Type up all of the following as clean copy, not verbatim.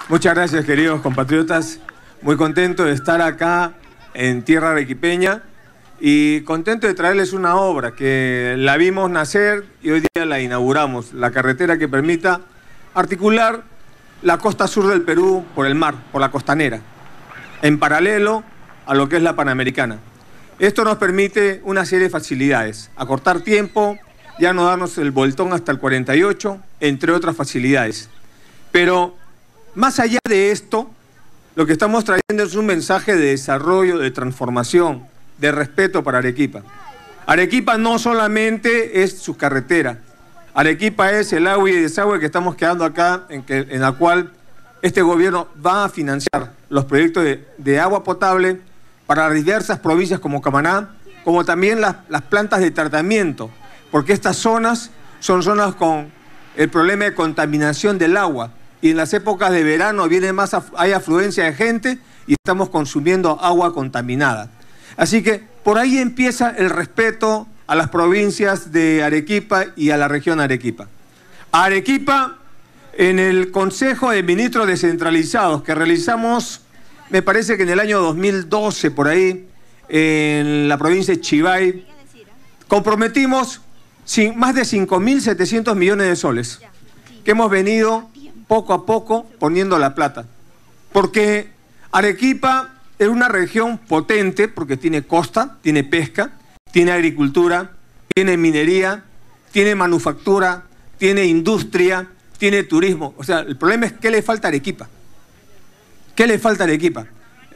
Muchas gracias, queridos compatriotas. Muy contento de estar acá en tierra arequipeña y contento de traerles una obra que la vimos nacer y hoy día la inauguramos. La carretera que permita articular la costa sur del Perú por el mar, por la costanera, en paralelo a lo que es la Panamericana. Esto nos permite una serie de facilidades, acortar tiempo, ya no darnos el voltón hasta el 48, entre otras facilidades. Pero más allá de esto, lo que estamos trayendo es un mensaje de desarrollo, de transformación, de respeto para Arequipa. Arequipa no solamente es su carretera, Arequipa es el agua y desagüe que estamos quedando acá, en la cual este gobierno va a financiar los proyectos de agua potable para diversas provincias como Camaná, como también las plantas de tratamiento, porque estas zonas son zonas con el problema de contaminación del agua. Y en las épocas de verano hay afluencia de gente y estamos consumiendo agua contaminada. Así que por ahí empieza el respeto a las provincias de Arequipa y a la región Arequipa. Arequipa, en el Consejo de Ministros Descentralizados que realizamos, me parece que en el año 2012, por ahí, en la provincia de Chivay, comprometimos más de 5.700 millones de soles, que hemos venido poco a poco poniendo la plata. Porque Arequipa es una región potente, porque tiene costa, tiene pesca, tiene agricultura, tiene minería, tiene manufactura, tiene industria, tiene turismo. O sea, el problema es ¿qué le falta a Arequipa? ¿Qué le falta a Arequipa?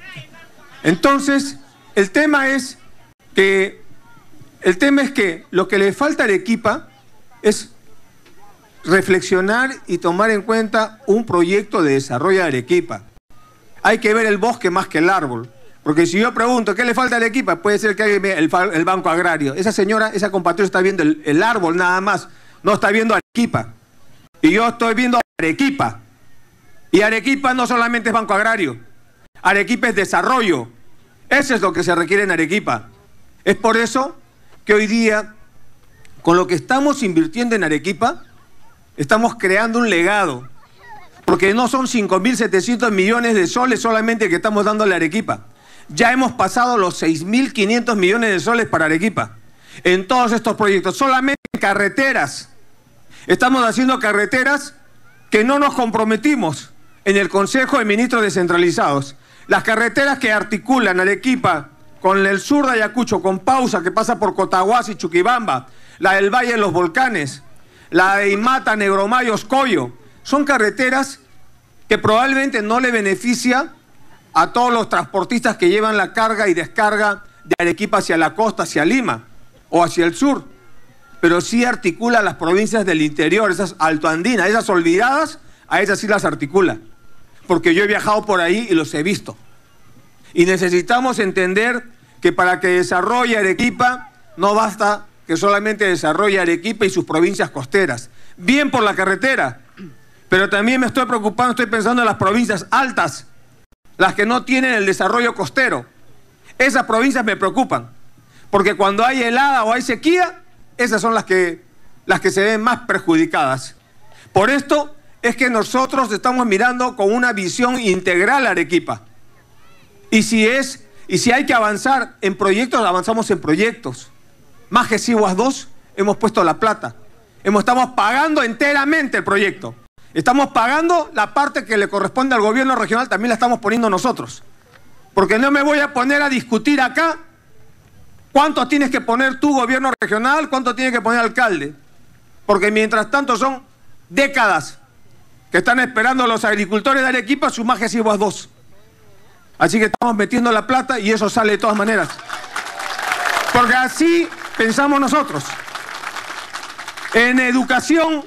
Entonces, el tema es que lo que le falta a Arequipa es reflexionar y tomar en cuenta un proyecto de desarrollo de Arequipa. Hay que ver el bosque más que el árbol. Porque si yo pregunto, ¿qué le falta a Arequipa? Puede ser que alguien vea el Banco Agrario. Esa señora, esa compatriota está viendo el árbol nada más. No está viendo Arequipa. Y yo estoy viendo Arequipa. Y Arequipa no solamente es Banco Agrario. Arequipa es desarrollo. Eso es lo que se requiere en Arequipa. Es por eso que hoy día, con lo que estamos invirtiendo en Arequipa, estamos creando un legado. Porque no son 5.700 millones de soles solamente que estamos dándole a Arequipa. Ya hemos pasado los 6.500 millones de soles para Arequipa. En todos estos proyectos, solamente carreteras. Estamos haciendo carreteras que no nos comprometimos en el Consejo de Ministros Descentralizados. Las carreteras que articulan Arequipa con el sur de Ayacucho, con Pausa, que pasa por Cotahuasi y Chuquibamba, la del Valle de los Volcanes, la de Imata, Negromayo, Oscoyo, son carreteras que probablemente no le beneficia a todos los transportistas que llevan la carga y descarga de Arequipa hacia la costa, hacia Lima o hacia el sur, pero sí articula las provincias del interior, esas altoandinas, esas olvidadas, a esas sí las articula, porque yo he viajado por ahí y los he visto. Y necesitamos entender que para que desarrolle Arequipa no basta que solamente desarrolle Arequipa y sus provincias costeras, bien por la carretera, pero también me estoy preocupando, estoy pensando en las provincias altas, las que no tienen el desarrollo costero. Esas provincias me preocupan, porque cuando hay helada o hay sequía, esas son las que se ven más perjudicadas. Por esto es que nosotros estamos mirando con una visión integral a Arequipa. Y si hay que avanzar en proyectos, avanzamos en proyectos. Majesiguas 2, hemos puesto la plata. Estamos pagando enteramente el proyecto. Estamos pagando la parte que le corresponde al gobierno regional, también la estamos poniendo nosotros. Porque no me voy a poner a discutir acá cuánto tienes que poner tu gobierno regional, cuánto tiene que poner el alcalde. Porque mientras tanto son décadas que están esperando los agricultores de Arequipa sus Majesiguas 2. Así que estamos metiendo la plata y eso sale de todas maneras. Porque así pensamos nosotros. En educación,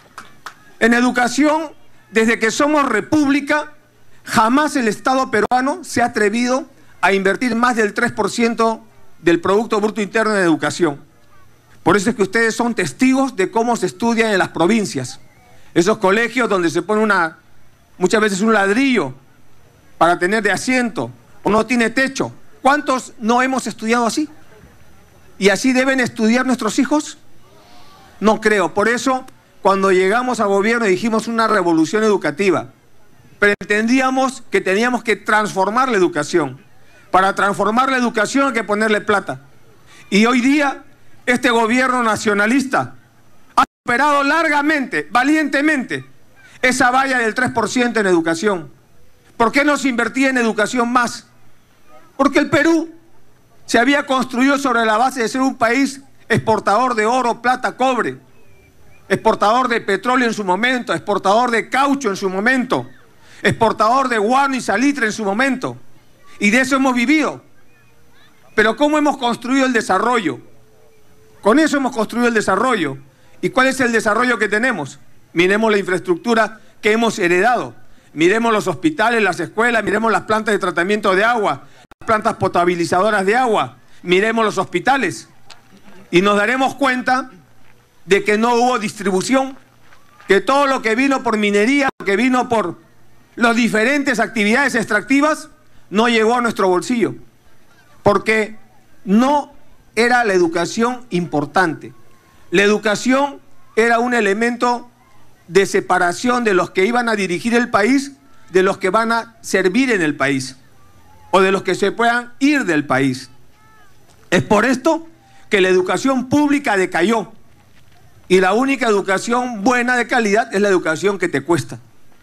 desde que somos república, jamás el Estado peruano se ha atrevido a invertir más del 3% del Producto Bruto Interno en educación. Por eso es que ustedes son testigos de cómo se estudia en las provincias. Esos colegios donde se pone muchas veces un ladrillo para tener de asiento, o no tiene techo. ¿Cuántos no hemos estudiado así? ¿Y así deben estudiar nuestros hijos? No creo. Por eso, cuando llegamos al gobierno dijimos una revolución educativa. pero entendíamos que teníamos que transformar la educación. Para transformar la educación hay que ponerle plata. Y hoy día este gobierno nacionalista ha superado largamente, valientemente, esa valla del 3% en educación. ¿Por qué no se invertía en educación más? Porque el Perú se había construido sobre la base de ser un país exportador de oro, plata, cobre, exportador de petróleo en su momento, exportador de caucho en su momento, exportador de guano y salitre en su momento. Y de eso hemos vivido. Pero ¿cómo hemos construido el desarrollo? Con eso hemos construido el desarrollo. ¿Y cuál es el desarrollo que tenemos? Miremos la infraestructura que hemos heredado. Miremos los hospitales, las escuelas, miremos las plantas de tratamiento de agua, las plantas potabilizadoras de agua, miremos los hospitales. Y nos daremos cuenta de que no hubo distribución, que todo lo que vino por minería, lo que vino por las diferentes actividades extractivas, no llegó a nuestro bolsillo, porque no era la educación importante. La educación era un elemento de separación de los que iban a dirigir el país, de los que van a servir en el país, o de los que se puedan ir del país. Es por esto que la educación pública decayó, y la única educación buena de calidad es la educación que te cuesta.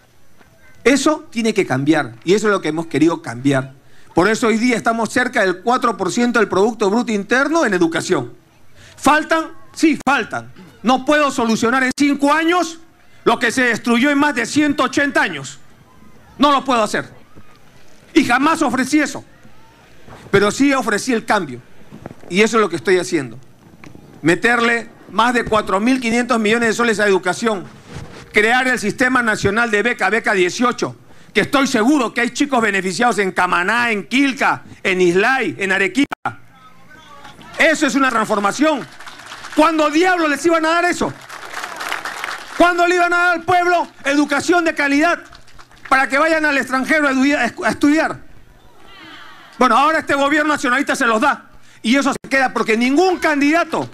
Eso tiene que cambiar, y eso es lo que hemos querido cambiar. Por eso hoy día estamos cerca del 4% del Producto Bruto Interno en educación. ¿Faltan? Sí, faltan. No puedo solucionar en 5 años lo que se destruyó en más de 180 años. No lo puedo hacer. Y jamás ofrecí eso. Pero sí ofrecí el cambio. Y eso es lo que estoy haciendo. Meterle más de 4.500 millones de soles a educación. Crear el Sistema Nacional de Beca, Beca 18, que estoy seguro que hay chicos beneficiados en Camaná, en Quilca, en Islay, en Arequipa. Eso es una transformación. ¿Cuándo diablos les iban a dar eso? ¿Cuándo le iban a dar al pueblo educación de calidad para que vayan al extranjero a estudiar? Bueno, ahora este gobierno nacionalista se los da. Y eso se queda porque ningún candidato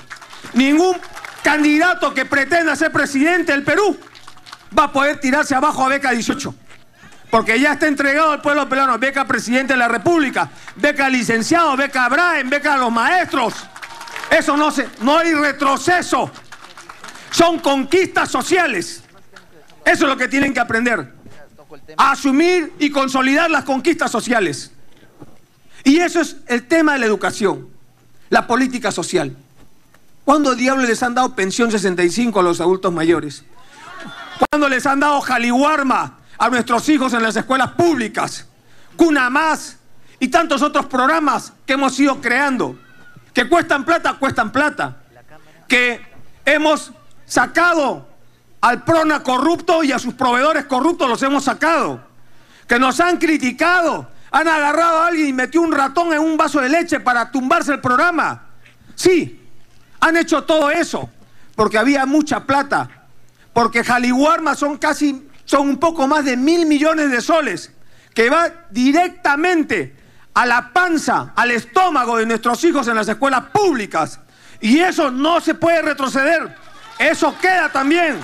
que pretenda ser presidente del Perú va a poder tirarse abajo a Beca 18. Porque ya está entregado al pueblo peruano. Beca Presidente de la República, beca licenciado, beca Brain, beca a los maestros. Eso no hay retroceso. Son conquistas sociales. Eso es lo que tienen que aprender. A asumir y consolidar las conquistas sociales. Y eso es el tema de la educación, la política social. ¿Cuándo diablos les han dado pensión 65 a los adultos mayores? ¿Cuándo les han dado jaliwarma a nuestros hijos en las escuelas públicas? Cuna Más y tantos otros programas que hemos ido creando, que cuestan plata, que hemos sacado al PRONA corrupto y a sus proveedores corruptos los hemos sacado, que nos han criticado, han agarrado a alguien y metió un ratón en un vaso de leche para tumbarse el programa. Sí, han hecho todo eso porque había mucha plata, porque jaliwarma son un poco más de 1.000 millones de soles que va directamente a la panza, al estómago de nuestros hijos en las escuelas públicas. Y eso no se puede retroceder. Eso queda también.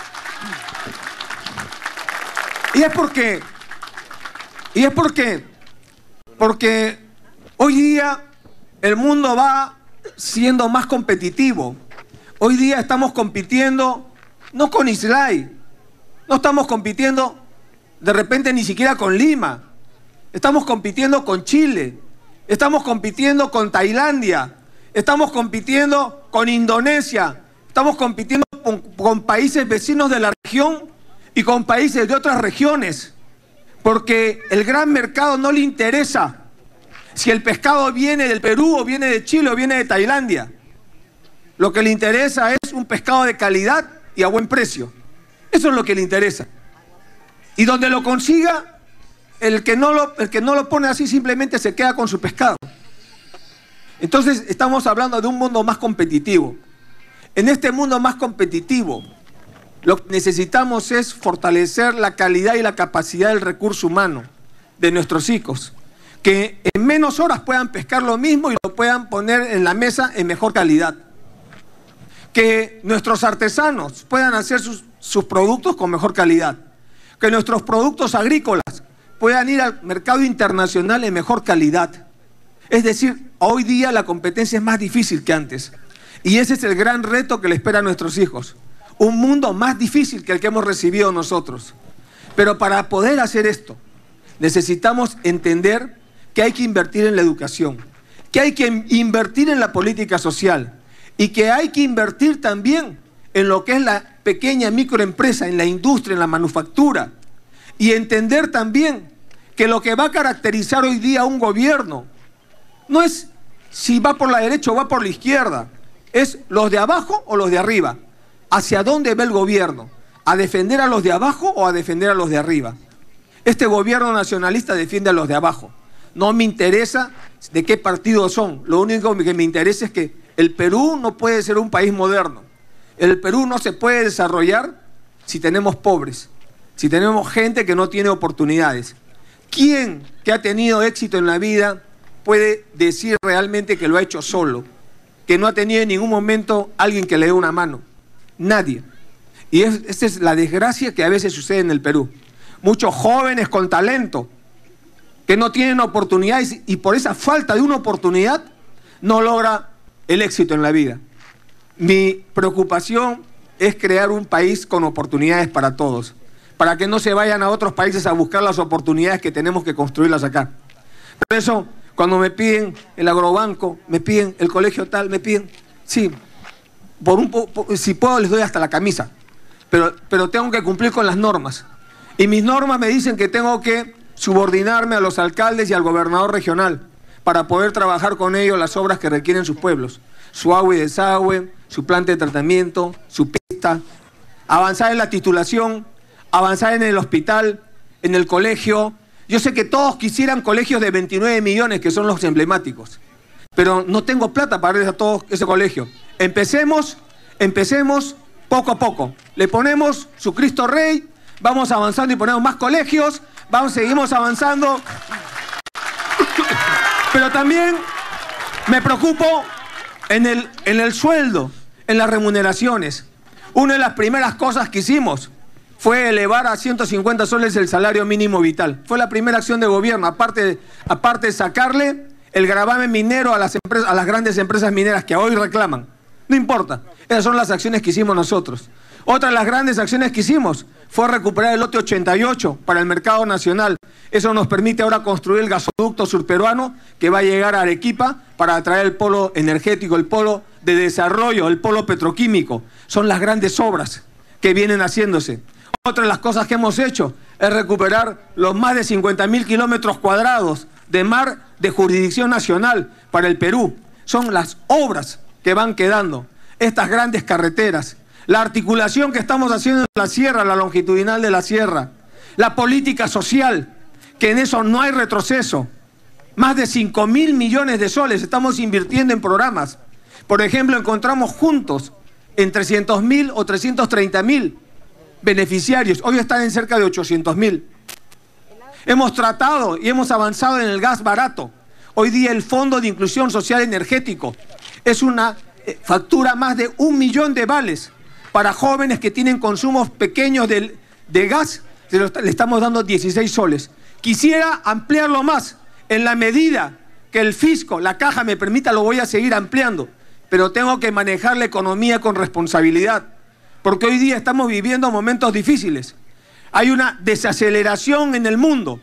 Y es porque hoy día el mundo va siendo más competitivo. Hoy día estamos compitiendo no con Islay, no estamos compitiendo de repente ni siquiera con Lima. Estamos compitiendo con Chile, estamos compitiendo con Tailandia, estamos compitiendo con Indonesia, estamos compitiendo con países vecinos de la región y con países de otras regiones, porque el gran mercado no le interesa si el pescado viene del Perú o viene de Chile o viene de Tailandia. Lo que le interesa es un pescado de calidad y a buen precio. Eso es lo que le interesa. Y donde lo consiga, el que no lo pone así simplemente se queda con su pescado. Entonces estamos hablando de un mundo más competitivo. En este mundo más competitivo, lo que necesitamos es fortalecer la calidad y la capacidad del recurso humano de nuestros hijos, que en menos horas puedan pescar lo mismo y lo puedan poner en la mesa en mejor calidad. Que nuestros artesanos puedan hacer sus productos con mejor calidad. que nuestros productos agrícolas puedan ir al mercado internacional en mejor calidad. Es decir, hoy día la competencia es más difícil que antes. Y ese es el gran reto que le espera a nuestros hijos. Un mundo más difícil que el que hemos recibido nosotros. Pero para poder hacer esto, necesitamos entender que hay que invertir en la educación, que hay que invertir en la política social y que hay que invertir también en lo que es la pequeña microempresa, en la industria, en la manufactura. Y entender también que lo que va a caracterizar hoy día a un gobierno no es si va por la derecha o va por la izquierda, es los de abajo o los de arriba. ¿Hacia dónde va el gobierno? ¿A defender a los de abajo o a defender a los de arriba? Este gobierno nacionalista defiende a los de abajo. No me interesa de qué partido son. Lo único que me interesa es que el Perú no puede ser un país moderno. El Perú no se puede desarrollar si tenemos pobres, si tenemos gente que no tiene oportunidades. ¿Quién que ha tenido éxito en la vida puede decir realmente que lo ha hecho solo? Que no ha tenido en ningún momento alguien que le dé una mano. Nadie. Y esta es la desgracia que a veces sucede en el Perú. Muchos jóvenes con talento que no tienen oportunidades y por esa falta de una oportunidad no logra el éxito en la vida. Mi preocupación es crear un país con oportunidades para todos, para que no se vayan a otros países a buscar las oportunidades que tenemos que construirlas acá. Por eso, cuando me piden el agrobanco, me piden el colegio tal, me piden, sí, si puedo les doy hasta la camisa, pero tengo que cumplir con las normas. Y mis normas me dicen que tengo que subordinarme a los alcaldes y al gobernador regional para poder trabajar con ellos las obras que requieren sus pueblos. Su agua y desagüe, su planta de tratamiento, su pista, avanzar en la titulación, avanzar en el hospital, en el colegio. Yo sé que todos quisieran colegios de 29 millones, que son los emblemáticos, pero no tengo plata para ir a todo ese colegio. Empecemos poco a poco. Le ponemos su Cristo Rey, vamos avanzando y ponemos más colegios, seguimos avanzando. Pero también me preocupo en el sueldo, en las remuneraciones. Una de las primeras cosas que hicimos fue elevar a 150 soles el salario mínimo vital. Fue la primera acción de gobierno, aparte de sacarle el gravamen minero a las grandes empresas mineras que hoy reclaman. No importa, esas son las acciones que hicimos nosotros. Otra de las grandes acciones que hicimos fue recuperar el lote 88 para el mercado nacional. Eso nos permite ahora construir el gasoducto surperuano que va a llegar a Arequipa para atraer el polo energético, el polo de desarrollo, el polo petroquímico. Son las grandes obras que vienen haciéndose. Otra de las cosas que hemos hecho es recuperar los más de 50.000 kilómetros cuadrados de mar de jurisdicción nacional para el Perú. Son las obras que van quedando, estas grandes carreteras, la articulación que estamos haciendo en la sierra, la longitudinal de la sierra, la política social, que en eso no hay retroceso. Más de 5.000 millones de soles estamos invirtiendo en programas. Por ejemplo, encontramos juntos en 300.000 o 330.000 beneficiarios. Hoy están en cerca de 800.000. Hemos tratado y hemos avanzado en el gas barato. Hoy día el Fondo de Inclusión Social Energético es una factura más de 1 millón de vales para jóvenes que tienen consumos pequeños de gas. Le estamos dando 16 soles. Quisiera ampliarlo más. En la medida que el fisco, la caja me permita, lo voy a seguir ampliando. Pero tengo que manejar la economía con responsabilidad. Porque hoy día estamos viviendo momentos difíciles. Hay una desaceleración en el mundo.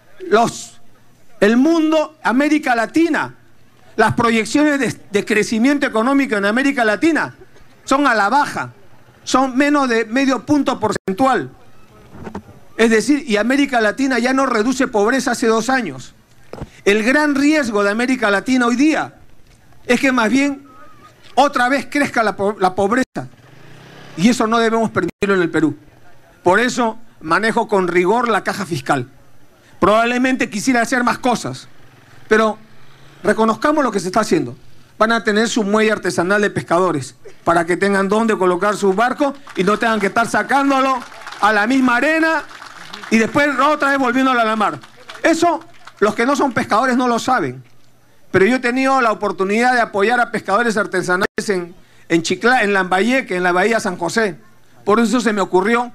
El mundo, América Latina, las proyecciones de crecimiento económico en América Latina son a la baja. Son menos de medio punto porcentual. Es decir, y América Latina ya no reduce pobreza hace 2 años. El gran riesgo de América Latina hoy día es que más bien otra vez crezca la pobreza. Y eso no debemos permitirlo en el Perú. Por eso manejo con rigor la caja fiscal. Probablemente quisiera hacer más cosas, pero reconozcamos lo que se está haciendo. Van a tener su muelle artesanal de pescadores para que tengan dónde colocar sus barcos y no tengan que estar sacándolo a la misma arena y después otra vez volviéndolo a la mar. Eso los que no son pescadores no lo saben, pero yo he tenido la oportunidad de apoyar a pescadores artesanales en Lambayeque, en la bahía San José. Por eso se me ocurrió,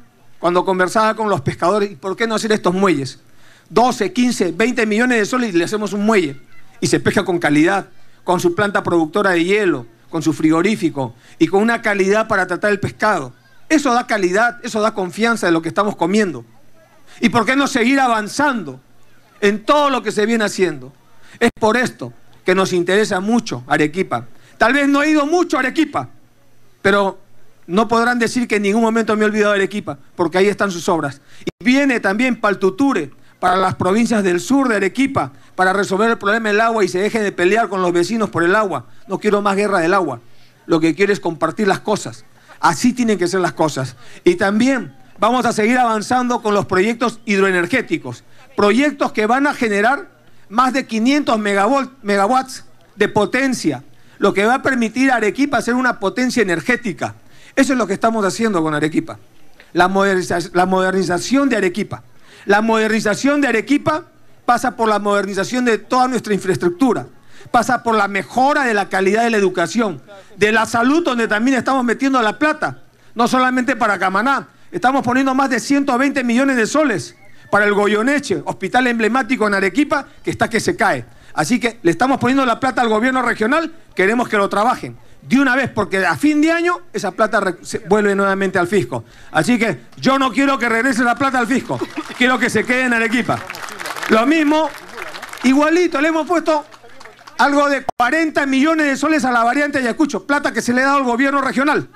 cuando conversaba con los pescadores, ¿y por qué no hacer estos muelles? 12, 15, 20 millones de soles y le hacemos un muelle. Y se pesca con calidad, con su planta productora de hielo, con su frigorífico y con una calidad para tratar el pescado. Eso da calidad, eso da confianza de lo que estamos comiendo. ¿Y por qué no seguir avanzando en todo lo que se viene haciendo? Es por esto que nos interesa mucho Arequipa. Tal vez no he ido mucho a Arequipa, pero no podrán decir que en ningún momento me he olvidado de Arequipa, porque ahí están sus obras. Y viene también Paltuture, para las provincias del sur de Arequipa, para resolver el problema del agua y se dejen de pelear con los vecinos por el agua. No quiero más guerra del agua. Lo que quiero es compartir las cosas. Así tienen que ser las cosas. Y también vamos a seguir avanzando con los proyectos hidroenergéticos. Proyectos que van a generar más de 500 megawatts de potencia, lo que va a permitir a Arequipa ser una potencia energética. Eso es lo que estamos haciendo con Arequipa. La modernización de Arequipa. La modernización de Arequipa pasa por la modernización de toda nuestra infraestructura. Pasa por la mejora de la calidad de la educación, de la salud, donde también estamos metiendo la plata. No solamente para Camaná, estamos poniendo más de 120 millones de soles para el Goyeneche, hospital emblemático en Arequipa, que está que se cae. Así que le estamos poniendo la plata al gobierno regional, queremos que lo trabajen de una vez, porque a fin de año esa plata vuelve nuevamente al fisco. Así que yo no quiero que regrese la plata al fisco, quiero que se quede en Arequipa. Lo mismo, igualito, le hemos puesto algo de 40 millones de soles a la variante Ayacucho, plata que se le ha dado al gobierno regional.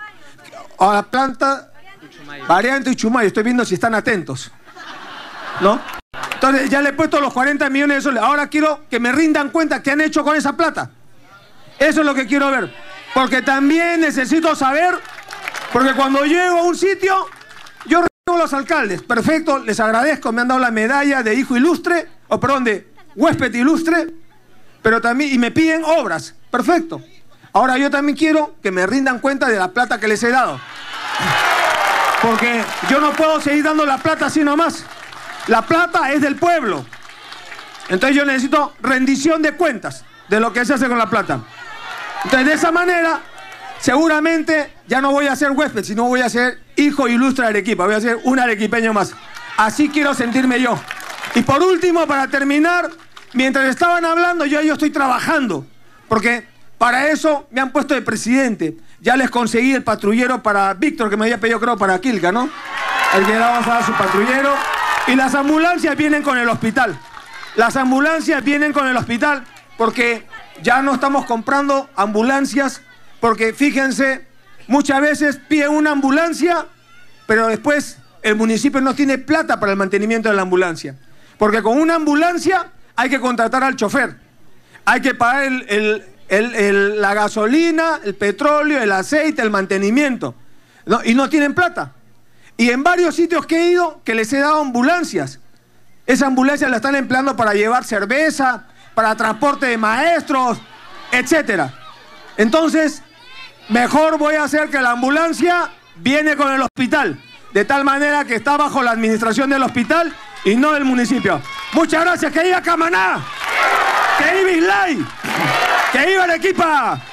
A la planta variante Uchumayo, estoy viendo si están atentos, ¿no? Entonces ya le he puesto los 40 millones de soles. Ahora quiero que me rindan cuenta qué han hecho con esa plata. Eso es lo que quiero ver. Porque también necesito saber, porque cuando llego a un sitio, yo recibo a los alcaldes. Perfecto, les agradezco, me han dado la medalla de hijo ilustre, o perdón, de huésped ilustre, pero también, y me piden obras. Perfecto. Ahora yo también quiero que me rindan cuenta de la plata que les he dado. Porque yo no puedo seguir dando la plata así nomás. La plata es del pueblo. Entonces yo necesito rendición de cuentas de lo que se hace con la plata. Entonces de esa manera, seguramente ya no voy a ser huésped, sino voy a ser hijo ilustre de Arequipa. Voy a ser un arequipeño más. Así quiero sentirme yo. Y por último, para terminar, mientras estaban hablando, yo estoy trabajando. Porque para eso me han puesto de presidente. Ya les conseguí el patrullero para Víctor, que me había pedido, creo, para Quilca, ¿no? El que le vamos a dar su patrullero. Y las ambulancias vienen con el hospital. Las ambulancias vienen con el hospital porque ya no estamos comprando ambulancias, porque fíjense, muchas veces piden una ambulancia, pero después el municipio no tiene plata para el mantenimiento de la ambulancia. Porque con una ambulancia hay que contratar al chofer, hay que pagar la gasolina, el petróleo, el aceite, el mantenimiento, ¿no? Y no tienen plata. Y en varios sitios que he ido, que les he dado ambulancias. Esas ambulancias las están empleando para llevar cerveza, para transporte de maestros, etc. Entonces, mejor voy a hacer que la ambulancia viene con el hospital, de tal manera que está bajo la administración del hospital y no del municipio. Muchas gracias, que viva Camaná, que viva Islay, que viva Arequipa.